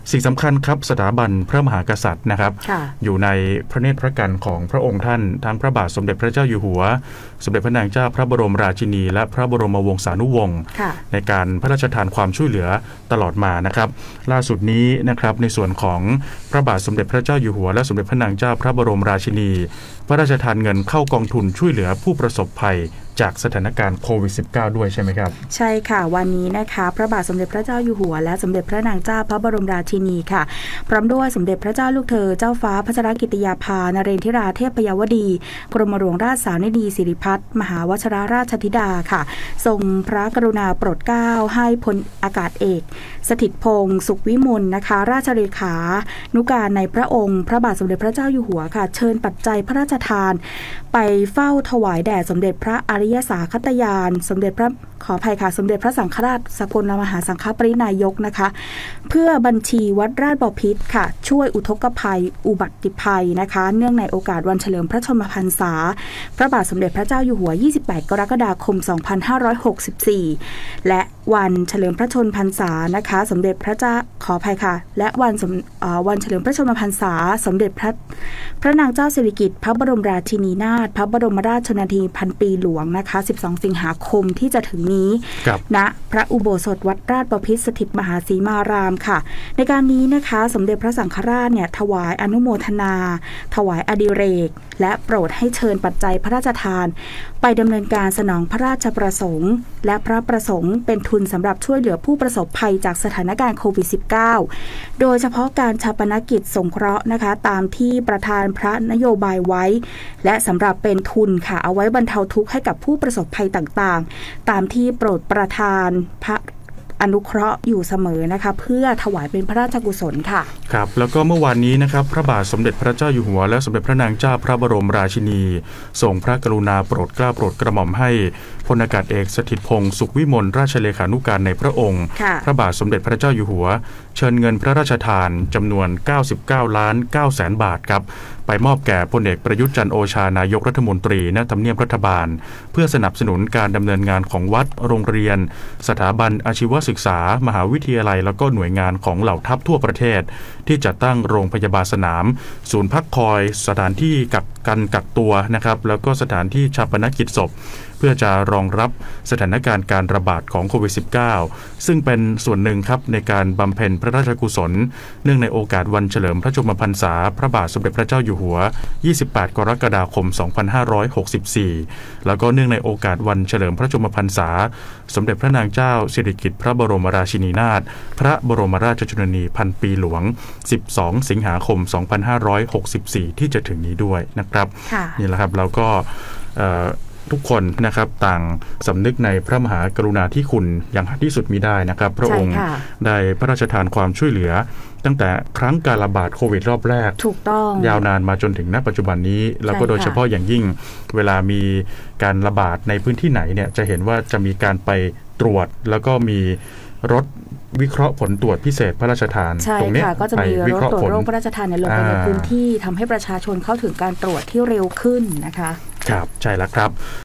สิ่งสำคัญครับสถาบันพระมหากษัตริย์นะครับอยู่ในพระเนตรพระกันของพระองค์ท่านทั้งพระบาทสมเด็จพระเจ้าอยู่หัวสมเด็จพระนางเจ้าพระบรมราชินีและพระบรมวงศานุวงศ์ในการพระราชทานความช่วยเหลือตลอดมานะครับล่าสุดนี้นะครับในส่วนของพระบาทสมเด็จพระเจ้าอยู่หัวและสมเด็จพระนางเจ้าพระบรมราชินีพระราชทานเงินเข้ากองทุนช่วยเหลือผู้ประสบภัยจากสถานการณ์โควิด -19 ด้วยใช่ไหมครับใช่ค่ะวันนี้นะคะพระบาทสมเด็จพระเจ้าอยู่หัวและสมเด็จพระนางเจ้าพระบรมราชินีค่ะพร้อมด้วยสมเด็จพระเจ้าลูกเธอเจ้าฟ้าพัชรกิติยาภานเรนทิราเทพยวดีกรมหลวงราชสาวนิดีสิริพัฒน์มหาวชิรราชธิดาค่ะทรงพระกรุณาโปรดเกล้าให้พลอากาศเอกสถิตพงศ์สุขวิมลนะคะราชเลขานุการในพระองค์พระบาทสมเด็จพระเจ้าอยู่หัวค่ะเชิญปัจจัยพระราชทานไปเฝ้าถวายแด่สมเด็จพระอริยสาคตยานสมเด็จพระขออภัยค่ะสมเด็จพระสังฆราชสกลมหาสังฆปรินายกนะคะเพื่อบัญชีวัดราชบพิตรค่ะช่วยอุทกภัยอุบัติภัยนะคะเนื่องในโอกาสวันเฉลิมพระชนมพรรษาพระบาทสมเด็จพระเจ้าอยู่หัว28กรกฎาคม2564และวันเฉลิมพระชนมพรรษานะคะสมเด็จพระเจ้าขออภัยค่ะและวันเฉลิมพระชนมพรรษาสมเด็จพระนางเจ้าสิริกิติ์พระบรมราชินีนาถพระบรมราชชนนีพันปีหลวงนะคะ12สิงหาคมที่จะถึงนี้ณพระอุโบสถวัดราชบพิตรสถิตมหาสีมารามค่ะในการนี้นะคะสมเด็จพระสังฆราชเนี่ยถวายอนุโมทนาถวายอดิเรกและโปรดให้เชิญปัจจัยพระราชทานไปดำเนินการสนองพระราชประสงค์และพระประสงค์เป็นทุนสำหรับช่วยเหลือผู้ประสบภัยจากสถานการณ์โควิด -19 โดยเฉพาะการฌาปนกิจสงเคราะห์นะคะตามที่ประธานพระนโยบายไว้และสำหรับเป็นทุนค่ะเอาไว้บรรเทาทุกข์ให้กับผู้ประสบภัยต่างๆตามที่โปรดประทานพระอนุเคราะห์อยู่เสมอนะคะเพื่อถวายเป็นพระราชกุศลค่ะครับแล้วก็เมื่อวานนี้นะครับพระบาทสมเด็จพระเจ้าอยู่หัวและสมเด็จพระนางเจ้าพระบรมราชินีทรงพระกรุณาโปรดเกล้าโปรดกระหม่อมให้พลอากาศเอกสถิตพงศ์สุขวิมลราชเลขานุการในพระองค์พระบาทสมเด็จพระเจ้าอยู่หัวเชิญเงินพระราชทานจำนวน99,900,000 บาทครับไปมอบแก่พลเอกประยุทธ์จันทร์โอชานายกรัฐมนตรีณทำเนียบรัฐบาลเพื่อสนับสนุนการดำเนินงานของวัดโรงเรียนสถาบันอาชีวศึกษามหาวิทยาลัยแล้วก็หน่วยงานของเหล่าทัพทั่วประเทศที่จัดตั้งโรงพยาบาลสนามศูนย์พักคอยสถานที่กักตัวนะครับแล้วก็สถานที่ฌาปนกิจศพเพื่อจะรองรับสถานการณ์การระบาดของโควิด -19 ซึ่งเป็นส่วนหนึ่งครับในการบำเพ็ญพระราชกุศลเนื่องในโอกาสวันเฉลิมพระชนมพรรษาพระบาทสมเด็จพระเจ้าอยู่หัว28กรกฎาคม2564แล้วก็เนื่องในโอกาสวันเฉลิมพระชนมพรรษาสมเด็จพระนางเจ้าสิริกิติ์พระบรมราชินีนาถพระบรมราชชนนีพันปีหลวง12สิงหาคม2564ที่จะถึงนี้ด้วยนะครับนี่แหละครับแล้วก็ทุกคนนะครับต่างสำนึกในพระมหากรุณาธิคุณอย่างหาที่สุดมิได้นะครับพระองค์ได้พระราชทานความช่วยเหลือตั้งแต่ครั้งการระบาดโควิดรอบแรกถูกต้องยาวนานมาจนถึงณปัจจุบันนี้แล้วก็โดยเฉพาะอย่างยิ่งเวลามีการระบาดในพื้นที่ไหนเนี่ยจะเห็นว่าจะมีการไปตรวจแล้วก็มีรถวิเคราะห์ผลตรวจพิเศษพระราชทานตรงนี้ก็จะมีรถตรวจโรคพระราชทานลงไปในพื้นที่ทำให้ประชาชนเข้าถึงการตรวจที่เร็วขึ้นนะคะครับใช่แล้วครับ